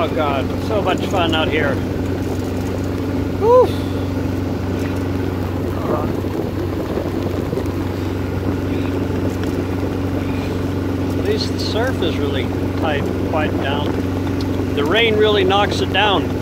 Oh God, so much fun out here. Woo. At least the surf is really tight, quieted down. The rain really knocks it down.